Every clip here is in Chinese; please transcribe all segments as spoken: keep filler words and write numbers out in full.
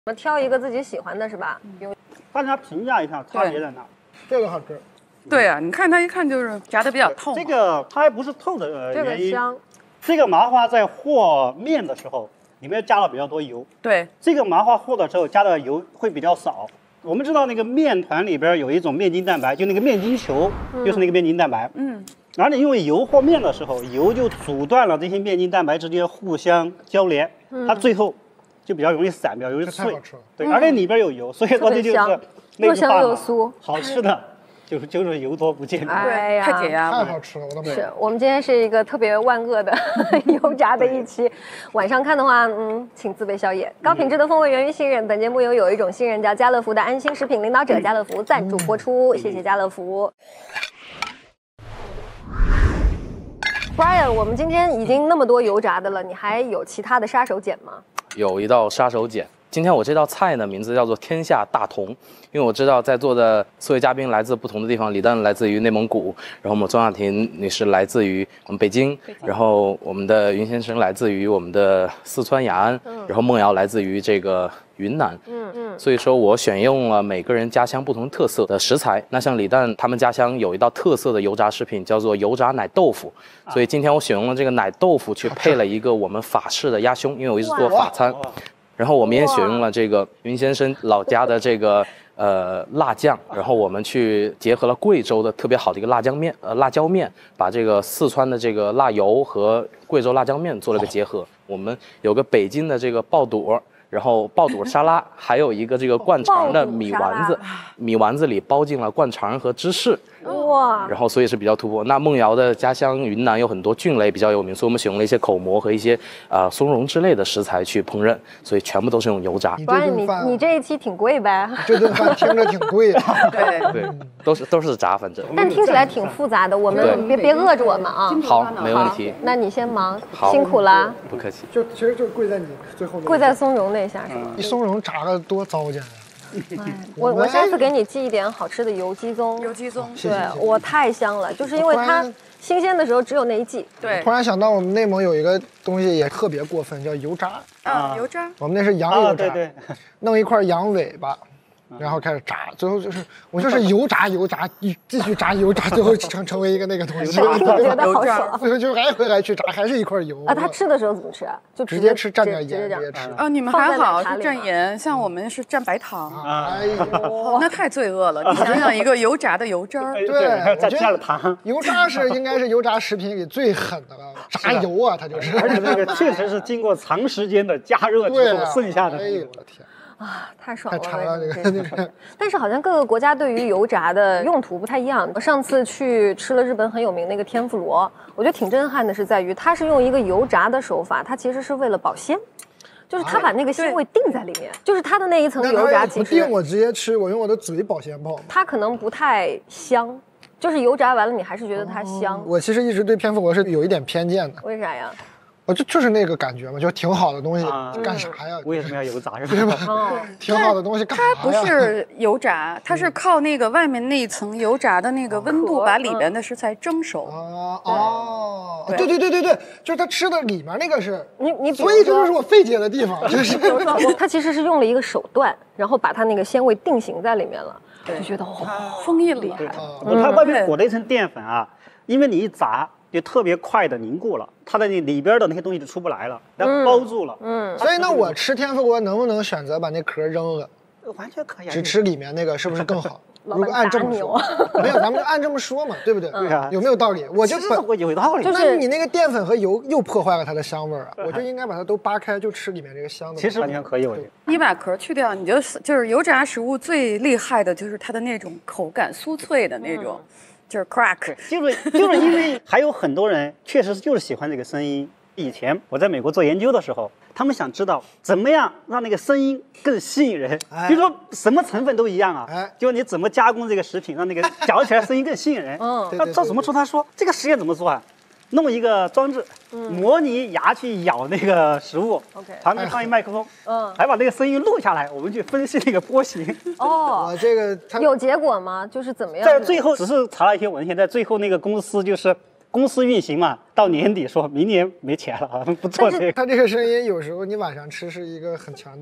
我们挑一个自己喜欢的是吧？有大家评价一下差别在哪？ 这个好吃。 对啊，你看它一看就是炸的比较透。 这个它还不是透的呃这个原因。 香。 这个麻花在和面的时候，里面加了比较多油。 对， 这个麻花和的时候加的油会比较少。我们知道那个面团里边有一种面筋蛋白，就那个面筋球，嗯、就是那个面筋蛋白。嗯。然后你用油和面的时候，油就阻断了这些面筋蛋白之间互相交联，嗯、它最后就比较容易散，比较容易脆。对，嗯、而且里边有油，所以说这就是那个香又酥， 好吃的。就是就是油多不健康， 哎呀， 太解压了，太好吃了，我的妈！ 是我们今天是一个特别万恶的油炸的一期，晚上看的话，嗯，请自备宵夜。高品质的风味源于信任，本节目由有一种信任叫家乐福的安心食品领导者家乐福赞助播出，谢谢家乐福。Brian， 我们今天已经那么多油炸的了，你还有其他的杀手锏吗？ 有一道杀手锏。今天我这道菜呢，名字叫做天下大同，因为我知道在座的四位嘉宾来自不同的地方，李诞来自于内蒙古，然后我们钟雅婷女士来自于我们北京，然后我们的云先生来自于我们的四川雅安，然后梦瑶来自于这个云南，嗯嗯，所以说我选用了每个人家乡不同特色的食材。那像李诞他们家乡有一道特色的油炸食品叫做油炸奶豆腐，所以今天我选用了这个奶豆腐去配了一个我们法式的鸭胸，因为我一直做法餐。然后我们也选用了这个云先生老家的这个呃辣酱，然后我们去结合了贵州的特别好的一个辣椒面，呃辣椒面，把这个四川的这个辣油和贵州辣椒面做了个结合。我们有个北京的这个爆肚，然后爆肚沙拉，还有一个这个灌肠的米丸子，米丸子里包进了灌肠和芝士。哇！然后所以是比较突破。那梦瑶的家乡云南有很多菌类比较有名，所以我们选用了一些口蘑和一些啊、呃、松茸之类的食材去烹饪，所以全部都是用油炸。 不然你你这一期挺贵呗？ 这顿饭听着挺贵的。 对对，都是都是炸，反正。 但听起来挺复杂的，我们别别饿着我们啊。 好，没问题。 那你先忙，辛苦啦。 不客气。 就其实就贵在你最后。 贵在松茸那下是吗？ 你松茸炸的多糟践啊！ 我我下次给你寄一点好吃的油鸡枞， 油鸡枞， 对我太香了，就是因为它新鲜的时候只有那一季。 对， 突然想到我们内蒙有一个东西也特别过分，叫油炸啊，油炸。 我们那是羊油炸， 对对， 弄一块羊尾巴。然后开始炸，最后就是我就是油炸油炸，继续炸油炸，最后成成为一个那个东西。 我觉得好爽。 最后就来回来去炸，还是一块油。 啊，他吃的时候怎么吃啊？就直接吃，蘸点盐，直接吃。 啊，你们还好是蘸盐，像我们是蘸白糖。 哎呦， 那太罪恶了！你想想，一个油炸的油汁儿， 对， 再加了糖。 油炸是应该是油炸食品里最狠的了，炸油啊，它就是。 而且那个确实是经过长时间的加热之后剩下的。 哎呦我的天！ 啊，太爽了！ 太馋了这个。 但是好像各个国家对于油炸的用途不太一样。我上次去吃了日本很有名的一个天妇罗，我觉得挺震撼的，是在于它是用一个油炸的手法，它其实是为了保鲜，就是它把那个鲜味定在里面，就是它的那一层油炸其实。 不定我直接吃，我用我的嘴保鲜泡。 它可能不太香，就是油炸完了你还是觉得它香。 我其实一直对天妇罗是有一点偏见的。 为啥呀？ 我就就是那个感觉嘛，就挺好的东西，干啥呀？ 为什么要油炸？ 对吧？挺好的东西干啥呀？ 它不是油炸，它是靠那个外面那一层油炸的那个温度，把里边的食材蒸熟。 哦哦，对对对对对，就是它吃的里面那个是你你， 所以这就是我费解的地方，就是它其实是用了一个手段，然后把它那个鲜味定型在里面了，就觉得哇， 工艺厉害。 它外面裹了一层淀粉啊，因为你一炸。就特别快的凝固了，它的那里边的那些东西就出不来了，然后包住了。嗯， 所以那我吃天妇罗能不能选择把那壳扔了？ 完全可以， 只吃里面那个是不是更好？如果按这么说，没有，咱们就按这么说嘛，对不对？ 对啊， 有没有道理？我就我有道理。 就是你那个淀粉和油又破坏了它的香味儿啊，我就应该把它都扒开，就吃里面这个香的。 其实完全可以，我觉得。 你把壳去掉，你就就是油炸食物最厉害的就是它的那种口感酥脆的那种。就是 crack， 就是就是因为还有很多人确实就是喜欢这个声音。以前我在美国做研究的时候，他们想知道怎么样让那个声音更吸引人，哎、比如说什么成分都一样啊，哎、就你怎么加工这个食品，让那个嚼起来声音更吸引人。嗯，他照怎么说？他说这个实验怎么做啊？弄一个装置，嗯、模拟牙去咬那个食物， OK， 旁边放一麦克风，嗯，还把那个声音录下来，我们去分析那个波形。 哦， 我这个有结果吗？就是怎么样？ 在最后只是查了一些文献，在最后那个公司就是公司运行嘛，到年底说明年没钱了，不做这个。 它这个声音有时候你晚上吃是一个很强的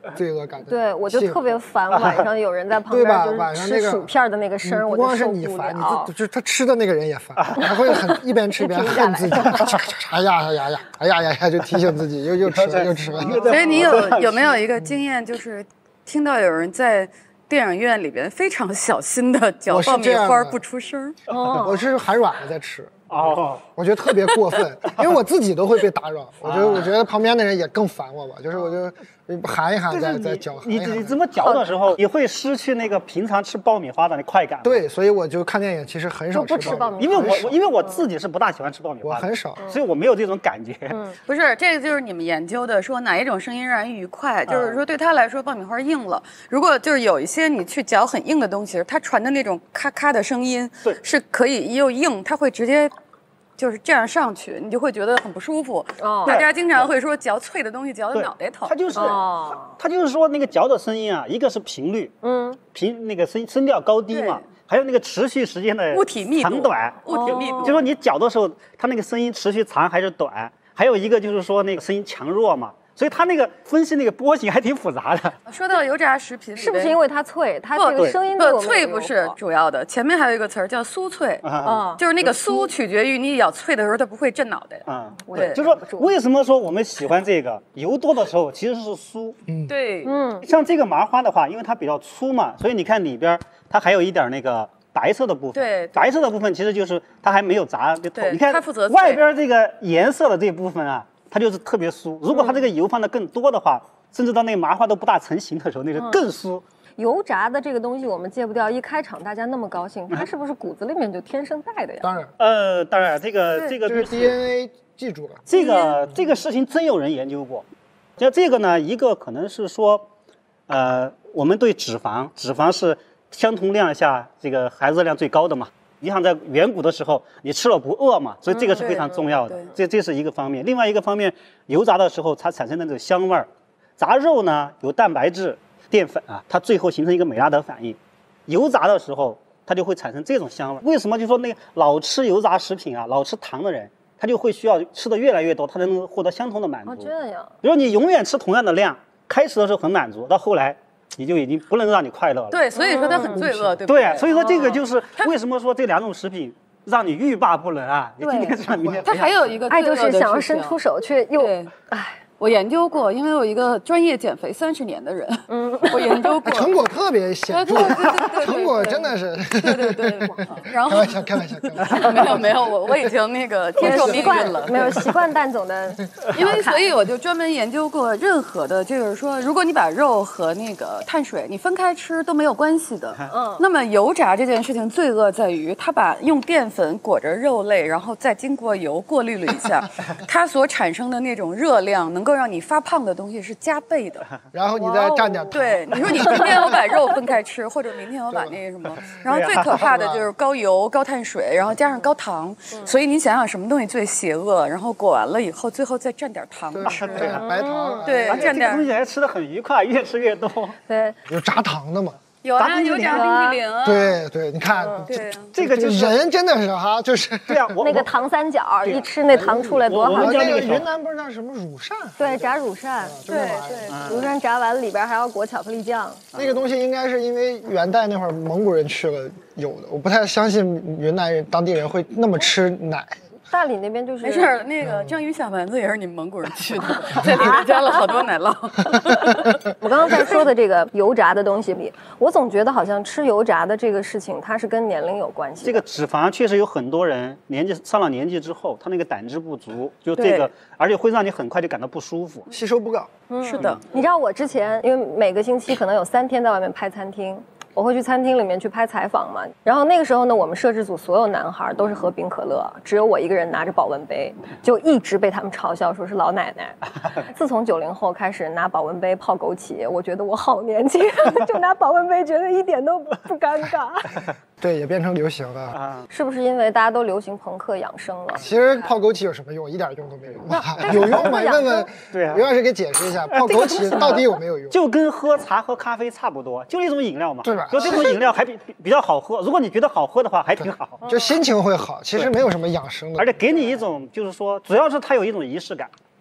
罪恶感的。 对，我就特别烦晚上有人在旁边就是吃薯片的那个声， 不光是你烦，你自就是他吃的那个人也烦，还会很一边吃一边恨自己，哎呀哎呀呀，哎呀呀呀，就提醒自己又又吃了又吃了。 所以你有有没有一个经验，就是听到有人在电影院里边非常小心的嚼爆米花不出声？ 哦，我是含软的在吃。 哦， 我觉得特别过分，因为我自己都会被打扰。我觉得，我觉得旁边的人也更烦我吧。就是我就含一含再再嚼。 你你这么嚼的时候，你会失去那个平常吃爆米花的那快感。 对，所以我就看电影其实很少吃爆米花， 因为我因为我自己是不大喜欢吃爆米花， 我很少， 所以我没有这种感觉。 嗯，不是，这个就是你们研究的，说哪一种声音让人愉快，就是说对他来说爆米花硬了，如果就是有一些你去嚼很硬的东西，它传的那种咔咔的声音， 对， 是可以又硬，它会直接。就是这样上去，你就会觉得很不舒服。哦，大家经常会说嚼脆的东西嚼的脑袋疼。 它就是，哦、它就是说那个嚼的声音啊，一个是频率，嗯，频那个声声调高低嘛，还有那个持续时间的物体密度长短， 物体密度， 就说你嚼的时候，它那个声音持续长还是短，还有一个就是说那个声音强弱嘛。所以它那个分析那个波形还挺复杂的。 说到油炸食品， 是不是因为它脆？它这个声音不脆不是主要的，前面还有一个词儿叫酥脆，啊，就是那个酥取决于你咬脆的时候它不会震脑袋。 啊，对，就是说为什么说我们喜欢这个油多的时候其实是酥， 嗯，对， 嗯，像这个麻花的话，因为它比较粗嘛，所以你看里边它还有一点那个白色的部分， 对， 白色的部分其实就是它还没有炸就透，你看它负责外边这个颜色的这部分啊。它就是特别酥，如果它这个油放的更多的话，嗯、甚至到那个麻花都不大成型的时候，那个更酥。 嗯、油炸的这个东西我们戒不掉，一开场大家那么高兴，它是不是骨子里面就天生带的呀？ 当然， 呃，当然，这个这个就是 D N A 记住了。 这个这个事情真有人研究过，就这个呢，一个可能是说，呃，我们对脂肪，脂肪是相同量下这个含热量最高的嘛。你想在远古的时候，你吃了不饿嘛？所以这个是非常重要的。嗯、这这是一个方面。另外一个方面，油炸的时候它产生的那种香味儿。炸肉呢有蛋白质、淀粉啊，它最后形成一个美拉德反应。油炸的时候，它就会产生这种香味儿。为什么就说那个老吃油炸食品啊、老吃糖的人，他就会需要吃的越来越多，他才能获得相同的满足。 哦，这样。 比如你永远吃同样的量，开始的时候很满足，到后来。你就已经不能让你快乐了。 对，所以说它很罪恶，对不对？ 对，所以说这个就是为什么说这两种食品让你欲罢不能啊！你今天这样，明天它还有一个， 爱就是想要伸出手去又， 哎。我研究过，因为我一个专业减肥三十年的人，嗯，我研究过， 成果特别显著，成果真的是， 对对对。然后开玩笑，开玩笑，开玩笑， 没有没有，我我已经那个接受命运了， 没有习惯蛋总的， 因为所以我就专门研究过任何的，就是说，如果你把肉和那个碳水你分开吃都没有关系的，嗯，那么油炸这件事情罪恶在于它把用淀粉裹着肉类，然后再经过油过滤了一下，它所产生的那种热量能够让你发胖的东西是加倍的， 然后你再蘸点糖。 对，你说你今天我把肉分开吃，或者明天我把那个什么，然后最可怕的就是高油、高碳水，然后加上高糖，所以你想想什么东西最邪恶？然后裹完了以后，最后再蘸点糖吃， 白糖， 对，蘸点东西还吃得很愉快，越吃越多。 对， 有炸糖的嘛。 有啊，有炸冰淇淋啊。 对对，你看， 对， 这个就是人真的是哈，就是这样。 那个糖三角，一吃那糖出来多好。 那个云南不是叫什么乳扇？ 对，炸乳扇。对对，乳扇炸完里边还要裹巧克力酱。 那个东西应该是因为元代那会儿蒙古人去了有的，我不太相信云南人当地人会那么吃奶。 大理那边就是没事儿，那个章鱼小丸子也是你们蒙古人去的，在里面加了好多奶酪。 我刚刚在说的这个油炸的东西里，我总觉得好像吃油炸的这个事情，它是跟年龄有关系。 这个脂肪确实有很多人年纪上了年纪之后，他那个胆汁不足，就这个，而且会让你很快就感到不舒服， 吸收不高。 嗯， 是的。 你知道我之前因为每个星期可能有三天在外面拍餐厅。我会去餐厅里面去拍采访嘛，然后那个时候呢，我们摄制组所有男孩都是喝冰可乐，只有我一个人拿着保温杯，就一直被他们嘲笑说是老奶奶。自从九零后开始拿保温杯泡枸杞，我觉得我好年轻，就拿保温杯觉得一点都不尴尬。 对，也变成流行了。 是不是因为大家都流行朋克养生了？ 其实泡枸杞有什么用？一点用都没有。有用吗？问问刘老师给解释一下，泡枸杞到底有没有用？ 就跟喝茶喝咖啡差不多，就一种饮料嘛， 对吧？ 就这种饮料还比比较好喝。如果你觉得好喝的话，还挺好， 就心情会好。其实没有什么养生的， 而且给你一种就是说，主要是它有一种仪式感。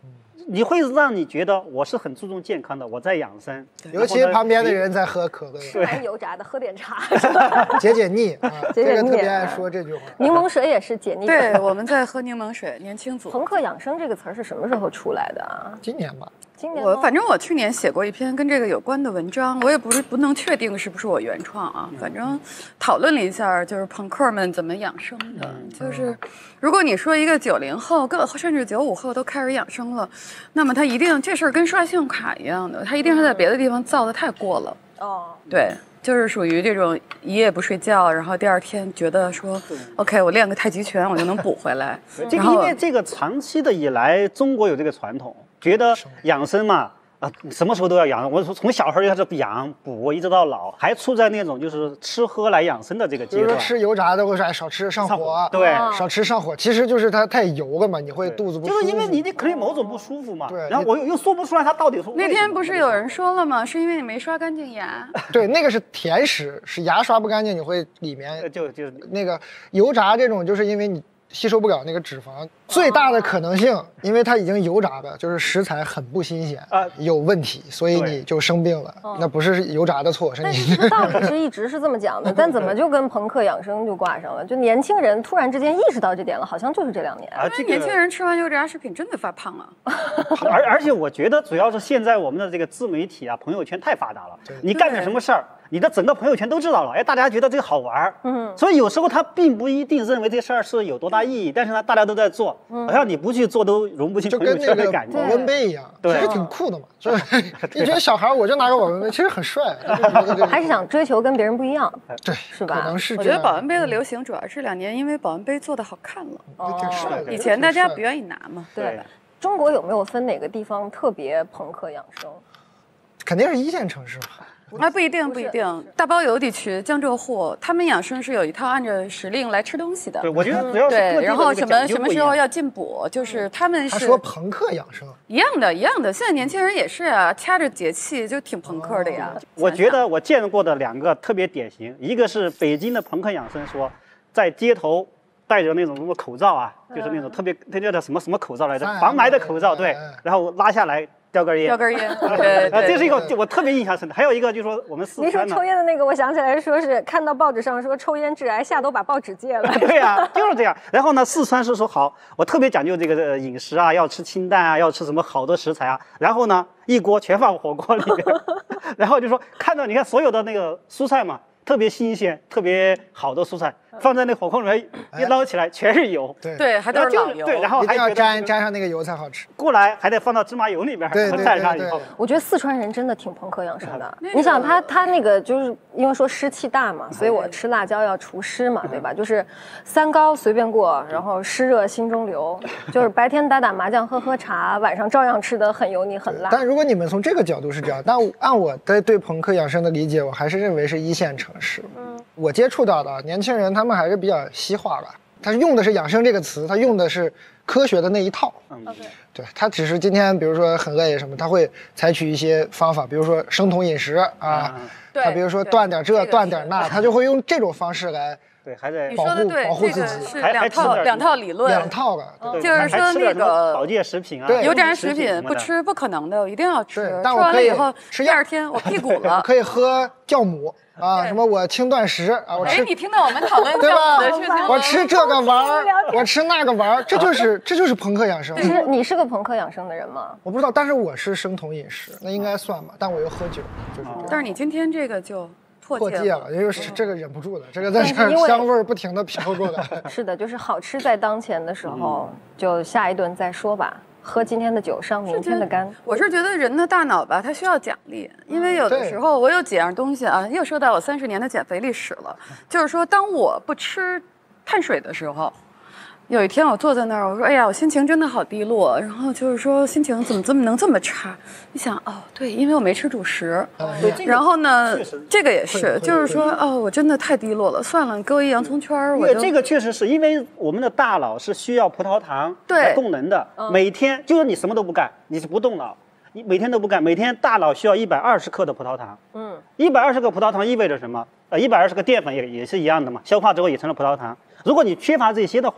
你会让你觉得我是很注重健康的，我在养生。 尤其旁边的人在喝可乐， 吃完油炸的喝点茶， 解解腻啊。 解解腻。 这个特别爱说这句话。 柠檬水也是解腻。 对，我们在喝柠檬水，年轻组。 朋克养生这个词儿是什么时候出来的啊？ 今年吧。 今年我反正我去年写过一篇跟这个有关的文章，我也不是不能确定是不是我原创啊，反正讨论了一下，就是朋克们怎么养生的。就是如果你说一个九零后，更甚至九五后都开始养生了，那么他一定这事儿跟刷信用卡一样的，他一定是在别的地方造的太过了。哦，对。就是属于这种一夜不睡觉，然后第二天觉得说 ，OK， 我练个太极拳，我就能补回来。 这个因为这个长期的以来，中国有这个传统，觉得养生嘛，啊，什么时候都要养。我从从小孩就开始养补，一直到老，还处在那种就是吃喝来养生的这个阶段。 比如说吃油炸的，或者哎少吃上火， 对， 少吃上火，其实就是它太油了嘛，你会肚子不舒服。 就是因为你你可能某种不舒服嘛。 对。 然后我又又说不出来它到底是。 那天不是有人说了吗？是因为你没刷干净牙。 对，那个是甜食，是牙刷不干净，你会里面就就那个油炸这种，就是因为你吸收不了那个脂肪，最大的可能性，因为它已经油炸的，就是食材很不新鲜啊，有问题，所以你就生病了。那不是油炸的错，是你。 道理是一直是这么讲的，但怎么就跟朋克养生就挂上了？就年轻人突然之间意识到这点了，好像就是这两年。 啊，这个年轻人吃完油炸食品真的发胖了。 而而且我觉得主要是现在我们的这个自媒体啊，朋友圈太发达了，你干点什么事儿。你的整个朋友圈都知道了，哎，大家觉得这个好玩，嗯，所以有时候他并不一定认为这事儿是有多大意义，但是呢，大家都在做，嗯、好像你不去做都融不进朋友圈的感觉。 就跟那个保温杯一样，其实挺酷的嘛，是吧？你觉得小孩我就拿个保温杯，其实很帅， 还是想追求跟别人不一样， 对， 是吧？ 可能是。 我觉得保温杯的流行主要是两年，因为保温杯做的好看了， 哦，挺帅的。 以前大家不愿意拿嘛， 对。中国有没有分哪个地方特别朋克养生？ 肯定是一线城市吧。 那不一定，不一定。大包邮地区、江浙沪，他们养生是有一套按照时令来吃东西的。 对，我觉得主要是对，然后什么什么时候要进补，就是他们是。 他说朋克养生一样的，一样的。现在年轻人也是啊，掐着节气就挺朋克的呀。 我觉得我见过的两个特别典型，一个是北京的朋克养生说，在街头戴着那种什么口罩啊，就是那种特别那叫什么什么口罩来着，防霾的口罩，对，然后拉下来。叼根烟， 叼根烟，对， 啊，这是一个我特别印象深的。还有一个就是说我们四川， 你说抽烟的那个，我想起来说是看到报纸上说抽烟致癌，吓都把报纸戒了。 对呀、啊，就是这样。然后呢，四川是说好，我特别讲究这个饮食啊，要吃清淡啊，要吃什么好的食材啊。然后呢，一锅全放火锅里面，然后就说看到你看所有的那个蔬菜嘛。特别新鲜、特别好的蔬菜，放在那火锅里面一捞起来，全是油。 对对，还都是老油。 对，然后一定要沾沾上那个油才好吃。 过来还得放到芝麻油里边， 对对蘸上以后。 我觉得四川人真的挺朋克养生的。你想他他那个就是因为说湿气大嘛，所以我吃辣椒要除湿嘛，对吧？就是三高随便过，然后湿热心中留，就是白天打打麻将、喝喝茶，晚上照样吃得很油腻、很辣。 但如果你们从这个角度是这样，但按我的对朋克养生的理解，我还是认为是一线城市。嗯，我接触到的年轻人，他们还是比较西化吧。他用的是养生这个词，他用的是科学的那一套。嗯，对，他只是今天比如说很累什么，他会采取一些方法，比如说生酮饮食啊，他比如说断点这断点那，他就会用这种方式来。 对，还在保护保护自己， 是两套两套理论， 两套吧。 就是说那个保健食品啊， 油炸食品不吃不可能的，我一定要吃。 但吃完了以后，第二天我屁股了。 可以喝酵母啊，什么我轻断食啊，我吃。 哎，你听到我们讨论对吧？ 的事情我吃这个玩儿，我吃那个玩儿，这就是这就是朋克养生。 其实你是个朋克养生的人吗？ 我不知道，但是我是生酮饮食，那应该算吧。但我又喝酒，就是。 但是你今天这个就。 破戒了，因为是这个忍不住了，这个在这儿香味儿不停的飘过来。 是的，就是好吃在当前的时候，就下一顿再说吧。喝今天的酒，伤明天的肝。 我是觉得人的大脑吧，它需要奖励，因为有的时候我有几样东西啊，又说到我三十年的减肥历史了，就是说当我不吃碳水的时候。有一天我坐在那儿，我说：“哎呀，我心情真的好低落。”然后就是说心情怎么这么能这么差？一想哦，对，因为我没吃主食。然后呢，这个也是，就是说哦，我真的太低落了。算了，你给我一洋葱圈儿。 因为这个确实是因为我们的大脑是需要葡萄糖来供能的。每天就是你什么都不干，你是不动脑，你每天都不干，每天大脑需要一百二十克的葡萄糖。嗯，一百二十克葡萄糖意味着什么？呃，一百二十个淀粉也也是一样的嘛，消化之后也成了葡萄糖。如果你缺乏这些的话，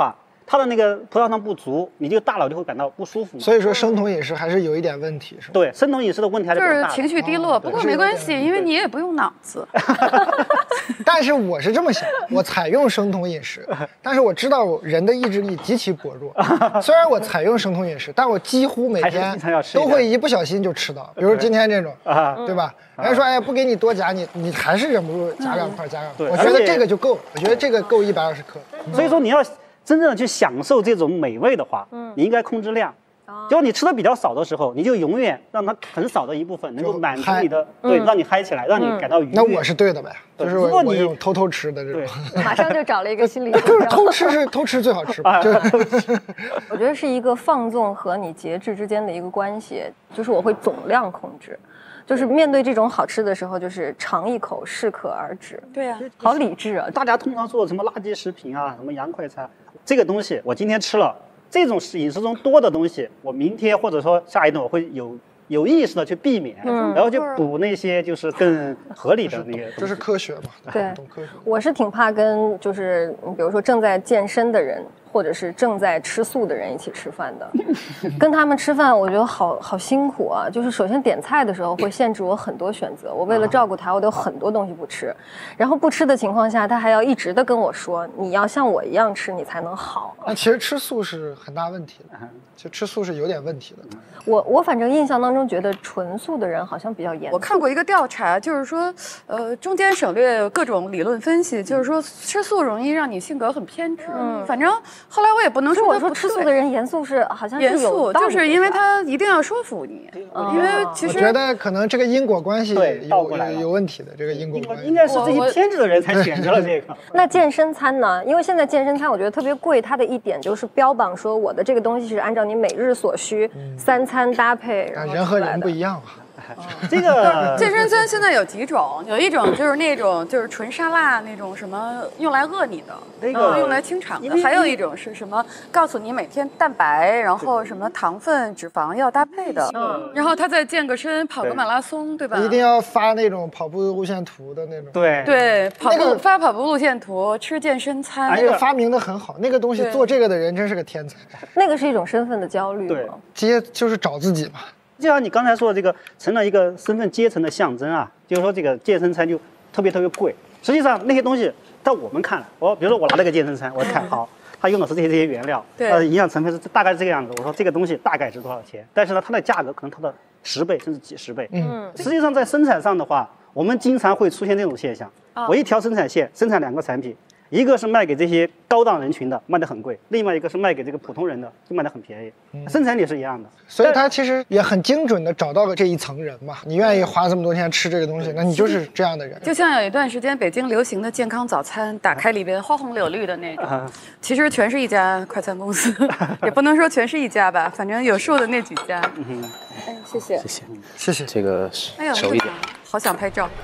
它的那个葡萄糖不足，你就大脑就会感到不舒服嘛。 所以说生酮饮食还是有一点问题，是吧？ 对，生酮饮食的问题还是就是比较大的。 情绪低落，不过没关系，因为你也不用脑子。 但是我是这么想，我采用生酮饮食，但是我知道人的意志力极其薄弱。虽然我采用生酮饮食，但我几乎每天都会一不小心就吃到，比如今天这种，对吧？人家说哎不给你多夹，你你还是忍不住夹两块夹两块。我觉得这个就够，我觉得这个够一百二十克。 所以说你要真正的去享受这种美味的话，你应该控制量。就是你吃的比较少的时候，你就永远让它很少的一部分能够满足你的，对，让你嗨起来，让你感到愉悦。 那我是对的呗，就是我我这种偷偷吃的这种。 马上就找了一个心理， 就是偷吃是偷吃最好吃吧？就是我觉得是一个放纵和你节制之间的一个关系，就是我会总量控制。就是面对这种好吃的时候，就是尝一口，适可而止。 对呀、啊， 好理智啊！ 大家通常说什么垃圾食品啊，什么洋快餐，这个东西我今天吃了，这种饮食中多的东西，我明天或者说下一顿我会有有意识的去避免，嗯、然后就补那些就是更合理的那个。 这是科学嘛？ 对， 懂科学。 我是挺怕跟就是比如说正在健身的人。或者是正在吃素的人一起吃饭的，跟他们吃饭，我觉得好好辛苦啊。就是首先点菜的时候会限制我很多选择，我为了照顾他，我都有很多东西不吃。然后不吃的情况下，他还要一直的跟我说，你要像我一样吃，你才能好。 那其实吃素是很大问题的，其实吃素是有点问题的。 我我反正印象当中觉得纯素的人好像比较严。 我看过一个调查，就是说，呃，中间省略各种理论分析，就是说吃素容易让你性格很偏执。嗯，反正。后来我也不能说， 我说吃素的人严肃是好像是严肃，就是因为他一定要说服你，因为其实我觉得可能这个因果关系有有有问题的，这个因果关系应该是这些偏执的人才选择了这个。 那健身餐呢？因为现在健身餐我觉得特别贵，它的一点就是标榜说我的这个东西是按照你每日所需三餐搭配， 人和人不一样啊。 这个健身餐现在有几种，有一种就是那种就是纯沙拉那种什么用来饿你的，那个用来清场的，还有一种是什么告诉你每天蛋白，然后什么糖分、脂肪要搭配的，嗯，然后他再健个身，跑个马拉松，对吧？ 一定要发那种跑步路线图的那种。 对对，跑步、那个、发跑步路线图，吃健身餐， 那个发明的很好，那个东西做这个的人真是个天才。 那个是一种身份的焦虑， 对， 接就是找自己嘛。 就像你刚才说的，这个成了一个身份阶层的象征啊，就是说这个健身餐就特别特别贵。实际上那些东西，在我们看来，我比如说我拿了个健身餐，我看好，它用的是这些这些原料，它的营养成分是大概是这个样子。我说这个东西大概值多少钱？但是呢，它的价格可能它的十倍甚至几十倍。嗯，实际上在生产上的话，我们经常会出现这种现象。我一条生产线生产两个产品。一个是卖给这些高档人群的，卖得很贵；另外一个是卖给这个普通人的，就卖得很便宜。嗯、生产也是一样的， 所以它其实也很精准的找到了这一层人嘛。你愿意花这么多钱吃这个东西，那你就是这样的人。 就像有一段时间北京流行的健康早餐，打开里边花红柳绿的那种，啊、其实全是一家快餐公司，也不能说全是一家吧，反正有数的那几家。嗯、哎，谢谢， 谢谢， 谢谢。 这个哎呀， 熟一点， 好想拍照。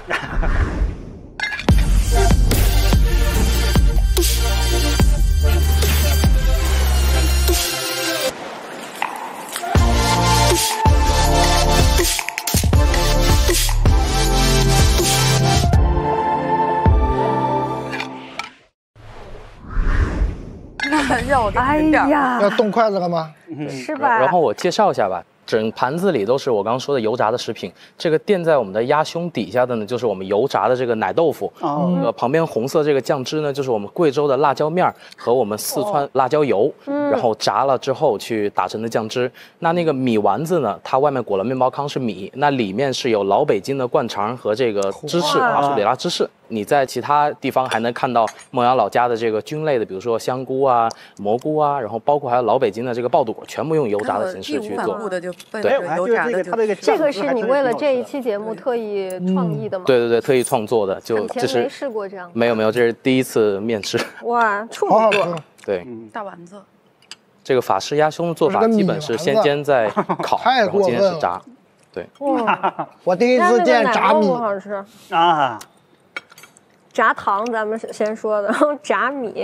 那让我哎呀， 要动筷子了吗？ 是吧？ 然后我介绍一下吧。整盘子里都是我刚刚说的油炸的食品，这个垫在我们的鸭胸底下的呢，就是我们油炸的这个奶豆腐。哦。呃，旁边红色这个酱汁呢，就是我们贵州的辣椒面和我们四川辣椒油，哦、然后炸了之后去打成的酱汁。那那个米丸子呢，它外面裹了面包糠是米，那里面是有老北京的灌肠和这个芝士阿苏里拉芝士。你在其他地方还能看到孟阳老家的这个菌类的，比如说香菇啊、蘑菇啊，然后包括还有老北京的这个爆肚果，全部用油炸的形式去做。 对， 油炸的就这个是你为了这一期节目特意创意的吗？ 对对对，特意创作的，就这是没试过这样。 没有没有，这是第一次面试。 哇，处女座。 对， 大丸子。 这个法式鸭胸做法基本是先煎再烤，然后今天是炸。对。 哇，我第一次见炸米。 好吃啊。 炸糖咱们先说的，然后炸米，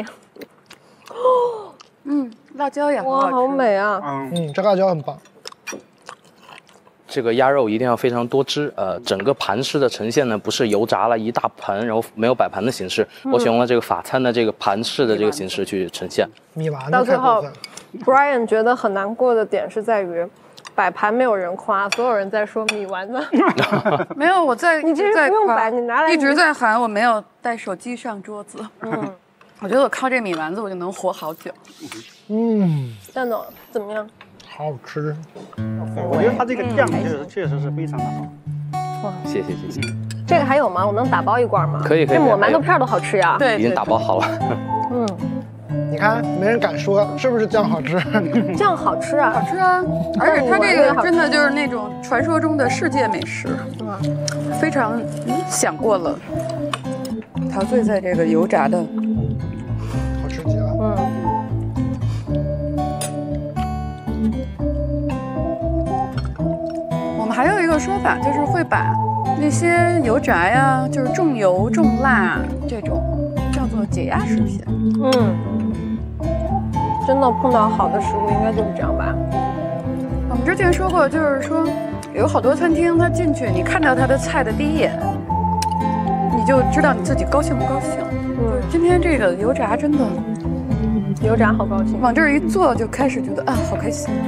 嗯，辣椒也哇，好美啊！ 嗯，这辣椒很棒。 这个鸭肉一定要非常多汁，呃，整个盘式的呈现呢，不是油炸了一大盆，然后没有摆盘的形式，嗯、我选用了这个法餐的这个盘式的这个形式去呈现。 米丸到最后 ，Brian 觉得很难过的点是在于，摆盘没有人夸，所有人在说米丸子。 没有，我在你这是不用摆，你拿来一直在喊我没有带手机上桌子。嗯，我觉得我靠这米丸子我就能活好久。 嗯， 蛋总怎么样？ 好吃。 我觉得它这个酱确实确实是非常的好。 哇，谢谢谢谢。 这个还有吗？我能打包一罐吗？ 可以可以。 这抹馒头片都好吃呀。 对， 已经打包好了。 嗯。 你看，没人敢说是不是酱好吃？ 酱好吃啊， 好吃啊！而且它这个真的就是那种传说中的世界美食，嗯，非常想过了，陶醉在这个油炸的， 好吃极了。嗯。 我们还有一个说法，就是会把那些油炸呀，就是重油重辣这种，叫做解压食品。 嗯。真的碰到好的食物，应该就是这样吧。 我们之前说过，就是说有好多餐厅，它进去，你看到它的菜的第一眼，你就知道你自己高兴不高兴。嗯，今天这个油炸真的， 油炸好高兴， 往这儿一坐就开始觉得啊，好开心。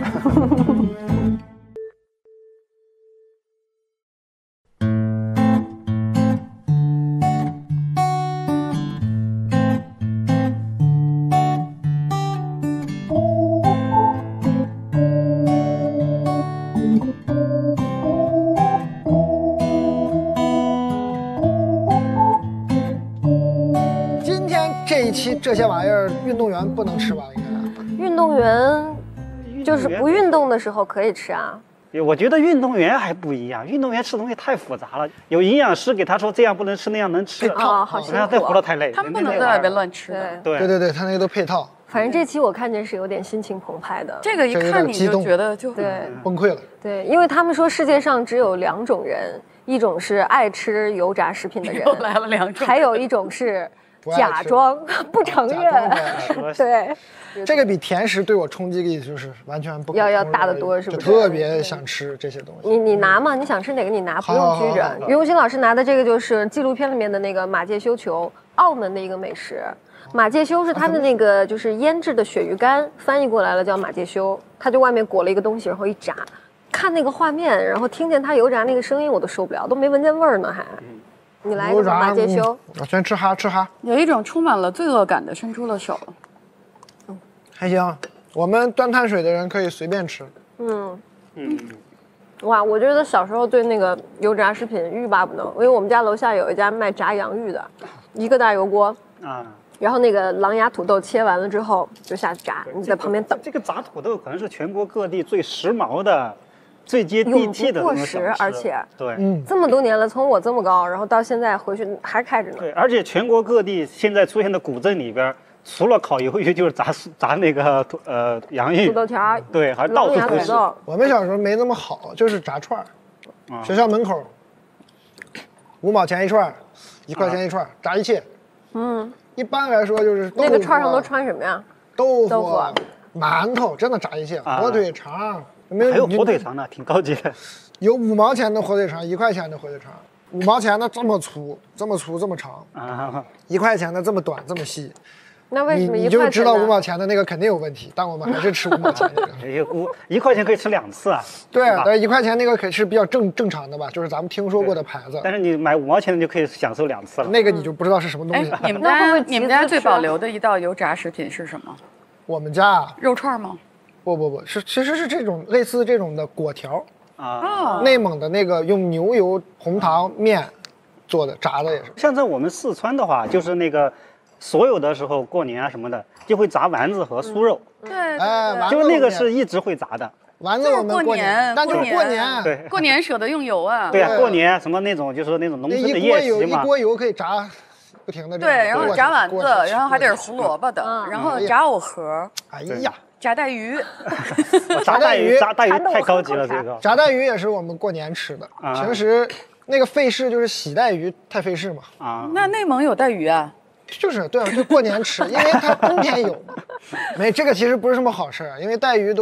这些玩意儿，运动员不能吃吧？应该。运动员就是不运动的时候可以吃啊。 我觉得运动员还不一样，运动员吃东西太复杂了，有营养师给他说这样不能吃，那样能吃。 啊，好辛苦。 再活得太累。 他们不能在外边乱吃的。 对对对对，他那个都配套。 反正这期我看见是有点心情澎湃的。 这个一看你就觉得就对崩溃了。 对，因为他们说世界上只有两种人，一种是爱吃油炸食品的人， 又来了两种， 还有一种是。假装不承认，对， 这个比甜食对我冲击力就是完全不要要大得多，是不是？ 特别想吃这些东西。 你你拿嘛？你想吃哪个你拿，不用拘着。于永新老师拿的这个就是纪录片里面的那个马介休球，澳门的一个美食。马介休是它的那个就是腌制的鳕鱼干，翻译过来了叫马介休，它就外面裹了一个东西，然后一炸。看那个画面，然后听见它油炸那个声音，我都受不了，都没闻见味儿呢还。你来一个马介休， 我先吃哈吃哈， 有一种充满了罪恶感的伸出了手。 嗯，还行，我们端碳水的人可以随便吃。嗯嗯，哇，我觉得小时候对那个油炸食品欲罢不能，因为我们家楼下有一家卖炸洋芋的，一个大油锅啊，然后那个狼牙土豆切完了之后就下去炸，你在旁边等。 这个炸土豆可能是全国各地最时髦的。最接地气的永不过时，而且对， 嗯，这么多年了，从我这么高，然后到现在回去还开着呢。 对，而且全国各地现在出现的古镇里边，除了烤鱿鱼，就是炸炸那个呃洋芋、 土豆条， 对，还到处都是。 我们小时候没那么好，就是炸串儿，啊、学校门口五毛钱一串，一块钱一串，炸一切。嗯，一般来说就是那个串上都穿什么呀？ 豆腐、豆腐馒头，真的炸一切，火腿肠。 没有还有火腿肠呢，挺高级的。 有五毛钱的火腿肠，一块钱的火腿肠，五毛钱的这么粗，这么粗，这么长啊，一块钱的这么短，这么细。 那为什么你你就知道五毛钱的那个肯定有问题，但我们还是吃五毛钱那个。 哎五一块钱可以吃两次啊。 对，但一块钱那个可是比较正正常的吧，就是咱们听说过的牌子。 但是你买五毛钱的就可以享受两次了。 那个你就不知道是什么东西了。 你们家你们家最保留的一道油炸食品是什么？ 我们家肉串吗？ 不不不是，其实是这种类似这种的果条啊， 内蒙的那个用牛油红糖面做的炸的也是。 像在我们四川的话，就是那个所有的时候过年啊什么的，就会炸丸子和酥肉。 对， 哎， 就那个是一直会炸的。 丸子我们过年，但就是过年， 对， 过年舍得用油啊。 对啊，过年什么那种就是那种农村的宴席嘛， 一锅油可以炸不停的。 对，然后炸丸子，然后还得是胡萝卜的，然后炸藕盒。 哎呀。 炸带鱼， 炸带鱼，炸带鱼太高级了，这个炸带鱼也是我们过年吃的。啊、平时那个费事就是洗带鱼太费事嘛。 啊，那内蒙有带鱼啊？ 就是对啊，就过年吃，因为它冬天有嘛。没这个其实不是什么好事儿，因为带鱼都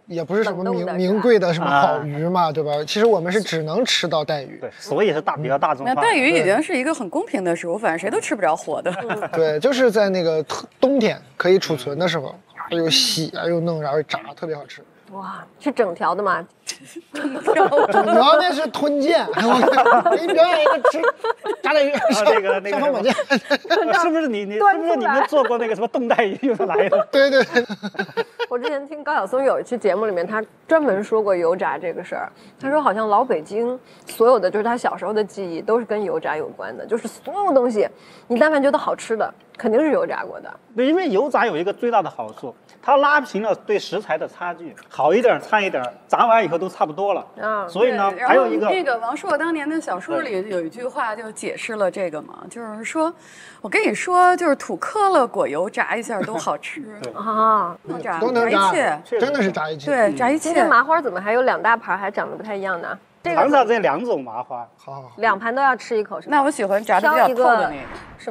也不是什么名冷冻的名贵的什么好鱼嘛，对吧？其实我们是只能吃到带鱼。 对，所以是大比较大众化。 那带鱼已经是一个很公平的食物，反正谁都吃不着活的。 对，就是在那个冬天可以储存的时候，又洗啊又弄，然后炸，特别好吃。 哇，是整条的吗？ 整条那是吞剑，我给你表演一个吃炸带鱼， 那个那个上方宝剑， 是不是你你是不是你们做过那个什么冻带鱼就是来的？ 对对对。 我之前听高晓松有一期节目里面，他专门说过油炸这个事儿。他说好像老北京所有的就是他小时候的记忆都是跟油炸有关的，就是所有东西你但凡觉得好吃的，肯定是油炸过的。 对，因为油炸有一个最大的好处，它拉平了对食材的差距，好一点差一点，炸完以后都差不多了。啊，所以呢，还有一个那个王朔当年的小说里有一句话就解释了这个嘛，就是说，我跟你说，就是土坷了裹油炸一下都好吃啊， 炸都能炸， 一切真的是炸一切。 对，炸一切。 今天麻花怎么还有两大盘，还长得不太一样呢？ 尝尝这两种麻花， 好好好， 两盘都要吃一口是吧？ 那我喜欢炸的比较透的那个。